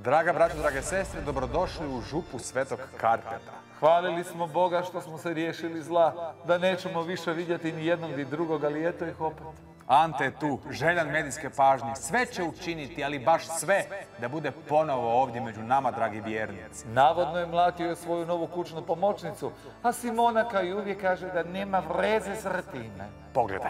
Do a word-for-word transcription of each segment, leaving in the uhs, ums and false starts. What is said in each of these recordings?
Draga braćo, drage sestre, dobrodošli u župu Svetog Karpeta. Hvalili smo Boga što smo se riješili zla, da nećemo više vidjeti ni jednog ni drugog, ali eto ih opet. Ante je tu, željan medijske pažnje, sve će učiniti, ali baš sve, da bude ponovo ovdje među nama, dragi vjernici. Navodno je mlatio svoju novu kućnu pomoćnicu, a Simona kao i uvijek kaže da nema vreze s time. Pogledaj.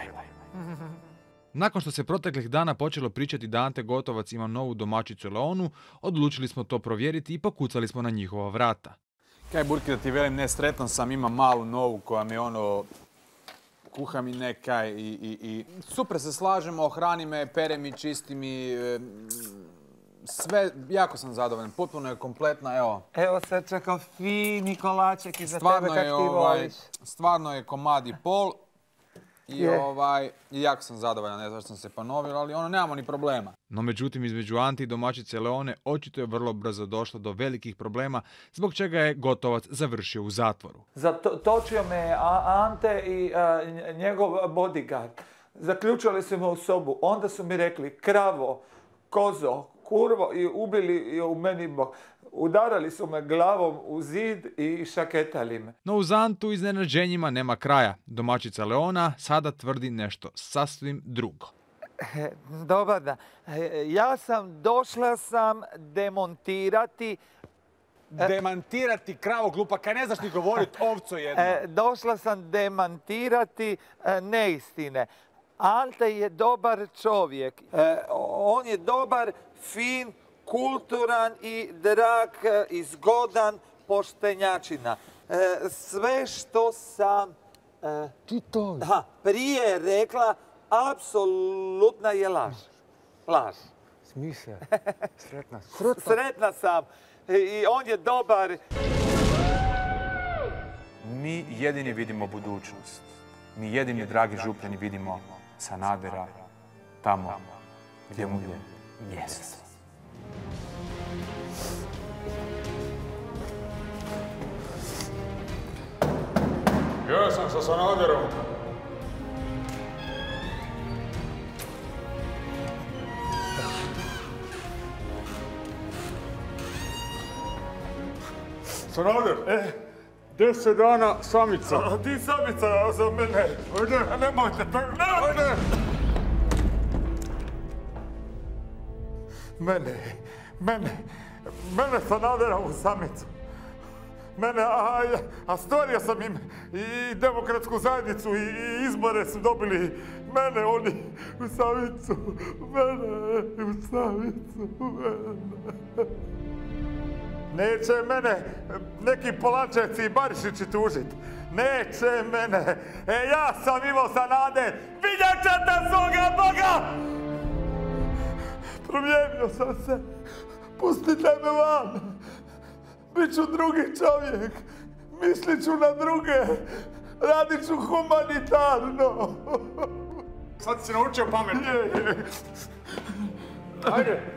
Nakon što se proteklih dana počelo pričati da Ante Gotovac ima novu domaćicu Leonu, odlučili smo to provjeriti i pokucali smo na njihova vrata. Kaj Burki da ti velim, nesretan sam, imam malu novu koja mi ono... kuha mi nekaj i, i, i super se slažemo, hrani me, pere mi, čisti mi, e, sve, jako sam zadovoljan, potpuno je kompletna, evo. Evo sad čekam fini kolaček iza tebe Stvarno kak je, ti ovaj, voliš. stvarno je komad i pol i Je. ovaj, i jako sam zadovoljan, ne znam što sam se ponovio, ali ono, nemamo ni problema. No međutim, između Ante i domaćice Leone očito je vrlo brzo došlo do velikih problema, zbog čega je Gotovac završio u zatvoru. Zatočio me je A- Ante i a, njegov bodyguard. Zaključali su me u sobu, onda su mi rekli kravo, kozo, kurvo i ubili je u meni bok. Udarali su me glavom u zid i šaketali me. No uz Antu iznenađenjima nema kraja. Domaćica Leona sada tvrdi nešto sasvim drugo. Dobar dan. Ja sam, došla sam demontirati, Demantirati kravo glupa, kaj ne znaš ni govorit, ovco jedno. e, došla sam demantirati e, neistine. Ante je dobar čovjek. E, on je dobar, fin, kulturan i drag e, i zgodan poštenjačina. E, sve što sam e, Ti to... aha, prije rekla, apsolutna je laž. Laž. Smisla. Sretna. Sretna sam. I on je dobar. Mi jedini vidimo budućnost. Mi jedini, dragi župljani, vidimo Sanadera tamo gdje mu je mjesto. Ja sam sa Sanaderom. Sanader, e, deset dana samica. A ti samica za mene. Ajde. Nemojte, ne! Ajde. Mene, mene, mene Sanadera u samicu. Mene, a, a stvorio sam im i demokratsku zajednicu i, i izbore su dobili. Mene oni u samicu, mene u samicu, mene. Neće mene neki Polančevci i Barišići tužit. Neće mene. E, ja sam Ivo Sanader. Vidjet ćete svoga Boga! Promijenio sam se. Pustite me van. Biću drugi čovjek. Mislit ću na druge. Radit ću humanitarno. Sad si naučio pamet. Je, je. Ajde.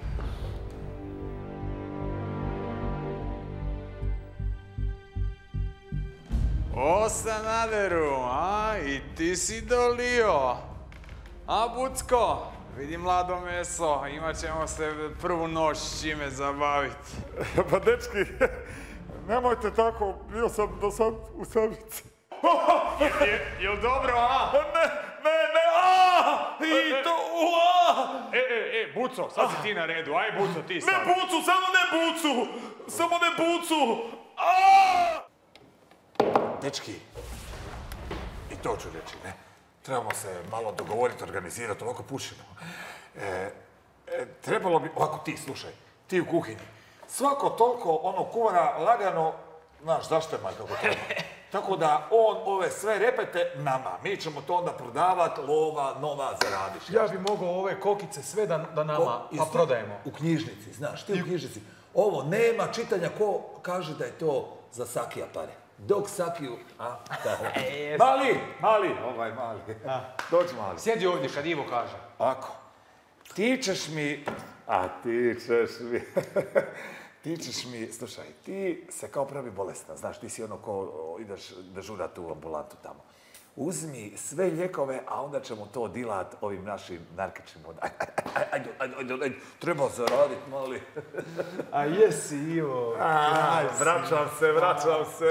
O Sanaderu, a i ti si dolio. A Bucko, vidi mlado meso, imat ćemo se prvu noć s čime zabaviti. Pa dečki, nemojte tako, bio sam do sad u samici. Je, jel dobro, a? Ne, ne, ne, a! I to, a! E, e, e, Buco, sad si ti na redu. Aj, Buco, ti sad. Ne bucu, samo ne bucu! Samo ne bucu! A! Dečki, i to ću reći, ne? Trebamo se malo dogovoriti, organizirati, ovako pušimo. E, e, trebalo bi, ovako ti, slušaj, ti u kuhinji. Svako toliko ono kuvara lagano, znaš, zaštema kako treba. Tako da on ove sve repete nama. Mi ćemo to onda prodavati, lova, nova, zaradiš. Ja bi mogao ove kokice sve da, da nama Ko- pa isti- prodajemo. U knjižnici, znaš, ti u knjižnici. Ovo nema čitanja ko kaže da je to za Sakija pare. Dok Sakiju, a, da. Mali, mali, ovaj mali. Dođi mali. Sjedi ovdje kad Ivo kaže. Ako, ti ćeš mi, a ti ćeš mi, ti ćeš mi, slušaj, ti se kao pravi bolestan, znaš, ti si ono ko ideš dežurati u ambulantu tamo. uzmi sve lijekove, a onda ćemo to dilat ovim našim narkičima. Ajde, ajde, ajde, ajde, ajde, treba zaradit, mali. A jesi, Ivo. Aj, vraćam se, vraćam se.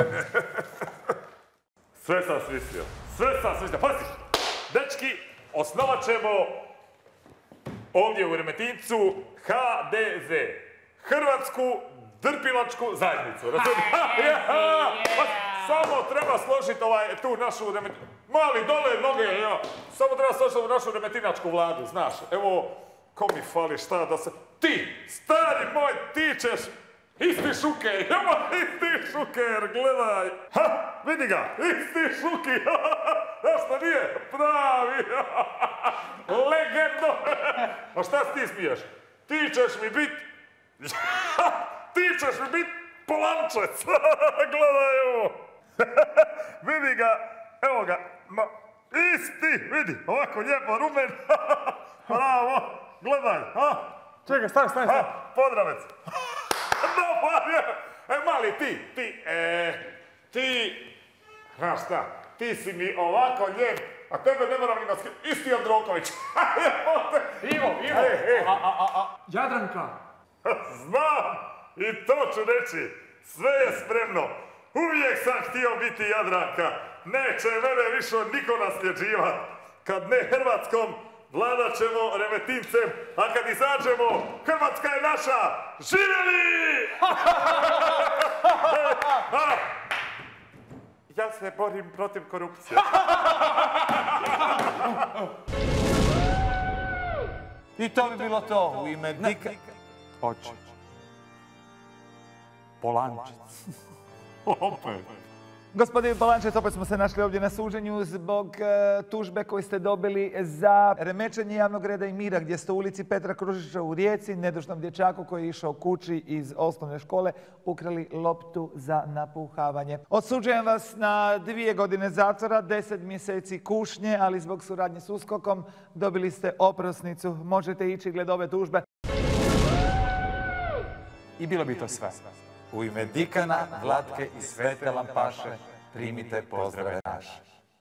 Sve sam smislio, sve sam smislio. Pazi, dečki, osnovat ćemo ovdje u Remetincu H D Z, Hrvatsku drpilačku zajednicu. Samo treba složiti ovaj, tu našu Remetinčku, mali dole noge, ja. Samo treba složiti ovu našu remetinačku vladu, znaš. Evo, ko mi fali šta da se... Ti, stari moj, ti ćeš... Isti Šuker, jama isti Šuker, gledaj. Ha, vidi ga, isti Šuki. Znaš što nije? Pravi. Legendo. A šta si ti smiješ? Ti ćeš mi bit... Ti ćeš mi bit Polančec. Gledaj ovo. Vidi ga, evo ga. Ma, isti, vidi, ovako lijepo, rumen. Bravo, gledaj. Ha? Čekaj, stani, stani, stani. Ha, Podravec. Dobar je. E, mali, ti, ti, e, ti, znaš šta, ti si mi ovako lijep, a tebe ne moram ni nas... Isti Androković. Ivo, Ivo. E, e. A, a, a, a, Jadranka. Znam, i to ću reći. Sve je spremno. Uvijek sam htio biti Jadranka. Neće mene više niko nasljeđivat. Kad ne Hrvatskom, vladat ćemo Remetincem, a kad izađemo, Hrvatska je naša! Živjeli! Ja se borim protiv korupcije. I to bi bilo to u ime Dika... Oči. Polančec. Opet. Gospodin Polančec, opet smo se našli ovdje na suđenju zbog e, tužbe koju ste dobili za remećenje javnog reda i mira gdje ste u ulici Petra Kružića u Rijeci nedužnom dječaku koji je išao kući iz osnovne škole ukrali loptu za napuhavanje. Osuđujem vas na dvije godine zatvora, deset mjeseci kušnje, ali zbog suradnje s uskokom dobili ste oprosnicu. Možete ići gled ove tužbe. I bilo bi to sve. U ime Dikana, Vlatke i Svete Lampaše primite pozdrave naše.